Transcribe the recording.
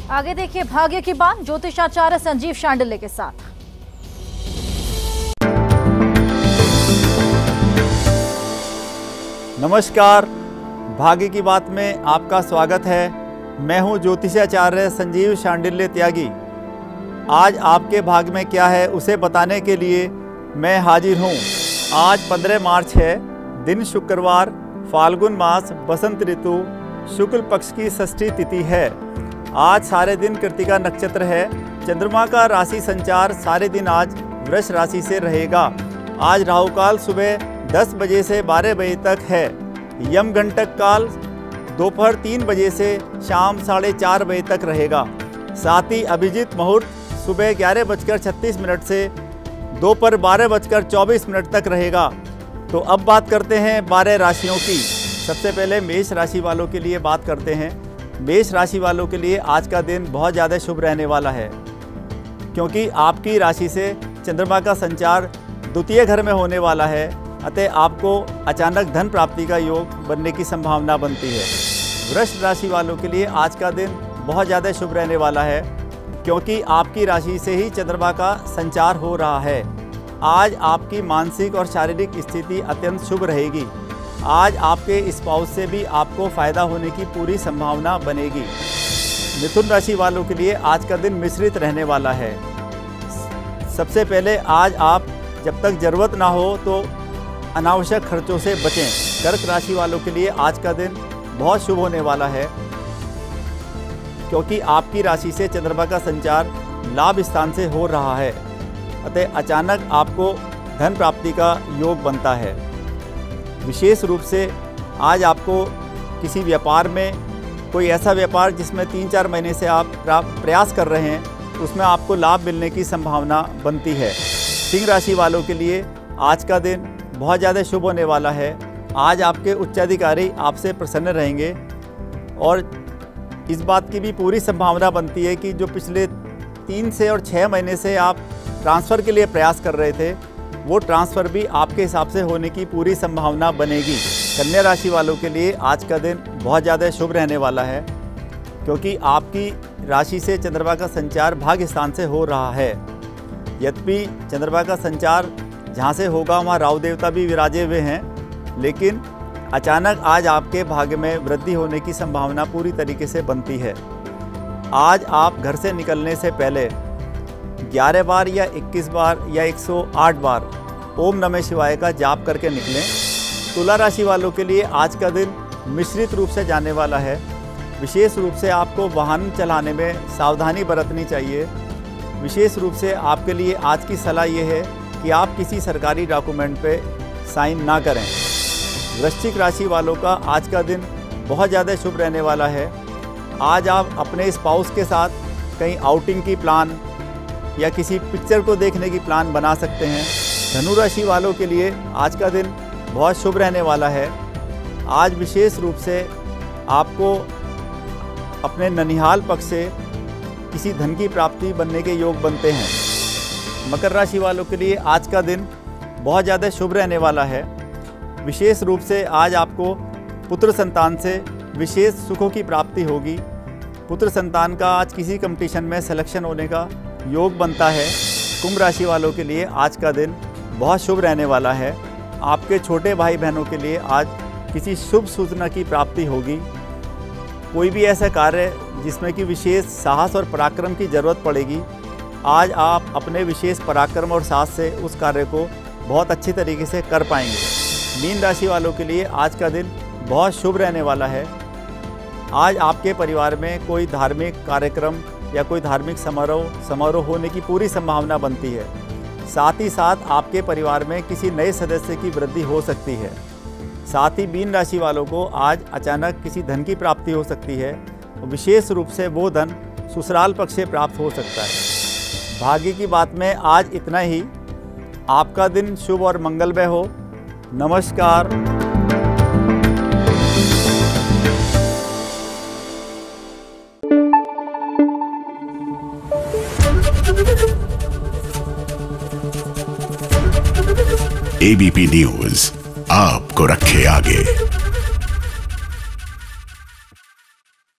आगे देखिए भाग्य की बात ज्योतिषाचार्य संजीव शांडिल्य के साथ। नमस्कार, भाग्य की बात में आपका स्वागत है। मैं हूं ज्योतिषाचार्य संजीव शांडिल्य त्यागी। आज आपके भाग्य में क्या है उसे बताने के लिए मैं हाजिर हूं। आज 15 मार्च है, दिन शुक्रवार, फाल्गुन मास, बसंत ऋतु, शुक्ल पक्ष की षष्ठी तिथि है। आज सारे दिन कृतिका नक्षत्र है। चंद्रमा का राशि संचार सारे दिन आज वृष राशि से रहेगा। आज राहु काल सुबह 10 बजे से 12 बजे तक है। यम घंटक काल दोपहर 3 बजे से शाम 4:30 बजे तक रहेगा। साथ ही अभिजीत मुहूर्त सुबह 11:36 से दोपहर 12:24 तक रहेगा। तो अब बात करते हैं 12 राशियों की। सबसे पहले मेष राशि वालों के लिए बात करते हैं। मेष राशि वालों के लिए आज का दिन बहुत ज़्यादा शुभ रहने वाला है, क्योंकि आपकी राशि से चंद्रमा का संचार द्वितीय घर में होने वाला है। अतः आपको अचानक धन प्राप्ति का योग बनने की संभावना बनती है। वृष राशि वालों के लिए आज का दिन बहुत ज़्यादा शुभ रहने वाला है, क्योंकि आपकी राशि से ही चंद्रमा का संचार हो रहा है। आज आपकी मानसिक और शारीरिक स्थिति अत्यंत शुभ रहेगी। आज आपके स्पाउस से भी आपको फ़ायदा होने की पूरी संभावना बनेगी। मिथुन राशि वालों के लिए आज का दिन मिश्रित रहने वाला है। सबसे पहले आज आप जब तक ज़रूरत ना हो तो अनावश्यक खर्चों से बचें। कर्क राशि वालों के लिए आज का दिन बहुत शुभ होने वाला है, क्योंकि आपकी राशि से चंद्रमा का संचार लाभ स्थान से हो रहा है। अतः अचानक आपको धन प्राप्ति का योग बनता है। विशेष रूप से आज आपको किसी व्यापार में, कोई ऐसा व्यापार जिसमें 3-4 महीने से आप प्रयास कर रहे हैं, उसमें आपको लाभ मिलने की संभावना बनती है। सिंह राशि वालों के लिए आज का दिन बहुत ज़्यादा शुभ होने वाला है। आज आपके उच्चाधिकारी आपसे प्रसन्न रहेंगे और इस बात की भी पूरी संभावना बनती है कि जो पिछले 3 से और 6 महीने से आप ट्रांसफ़र के लिए प्रयास कर रहे थे, वो ट्रांसफ़र भी आपके हिसाब से होने की पूरी संभावना बनेगी। कन्या राशि वालों के लिए आज का दिन बहुत ज़्यादा शुभ रहने वाला है, क्योंकि आपकी राशि से चंद्रमा का संचार भाग्य स्थान से हो रहा है। यद्यपि चंद्रमा का संचार जहाँ से होगा वहाँ राहु देवता भी विराजे हुए हैं, लेकिन अचानक आज आपके भाग्य में वृद्धि होने की संभावना पूरी तरीके से बनती है। आज आप घर से निकलने से पहले 11 बार या 21 बार या 108 बार ओम नमः शिवाय का जाप करके निकलें। तुला राशि वालों के लिए आज का दिन मिश्रित रूप से जाने वाला है। विशेष रूप से आपको वाहन चलाने में सावधानी बरतनी चाहिए। विशेष रूप से आपके लिए आज की सलाह ये है कि आप किसी सरकारी डॉक्यूमेंट पे साइन ना करें। वृश्चिक राशि वालों का आज का दिन बहुत ज़्यादा शुभ रहने वाला है। आज आप अपने स्पाउस के साथ कहीं आउटिंग की प्लान या किसी पिक्चर को देखने की प्लान बना सकते हैं। धनु राशि वालों के लिए आज का दिन बहुत शुभ रहने वाला है। आज विशेष रूप से आपको अपने ननिहाल पक्ष से किसी धन की प्राप्ति बनने के योग बनते हैं। मकर राशि वालों के लिए आज का दिन बहुत ज़्यादा शुभ रहने वाला है। विशेष रूप से आज आपको पुत्र संतान से विशेष सुखों की प्राप्ति होगी। पुत्र संतान का आज किसी कंपटीशन में सिलेक्शन होने का योग बनता है। कुंभ राशि वालों के लिए आज का दिन बहुत शुभ रहने वाला है। आपके छोटे भाई बहनों के लिए आज किसी शुभ सूचना की प्राप्ति होगी। कोई भी ऐसा कार्य जिसमें कि विशेष साहस और पराक्रम की ज़रूरत पड़ेगी, आज आप अपने विशेष पराक्रम और साहस से उस कार्य को बहुत अच्छी तरीके से कर पाएंगे। मीन राशि वालों के लिए आज का दिन बहुत शुभ रहने वाला है। आज आपके परिवार में कोई धार्मिक कार्यक्रम या कोई धार्मिक समारोह होने की पूरी संभावना बनती है। साथ ही साथ आपके परिवार में किसी नए सदस्य की वृद्धि हो सकती है। साथ ही मीन राशि वालों को आज अचानक किसी धन की प्राप्ति हो सकती है। विशेष रूप से वो धन ससुराल पक्ष से प्राप्त हो सकता है। भाग्य की बात में आज इतना ही। आपका दिन शुभ और मंगलमय हो। नमस्कार। एबीपी न्यूज आपको रखे आगे।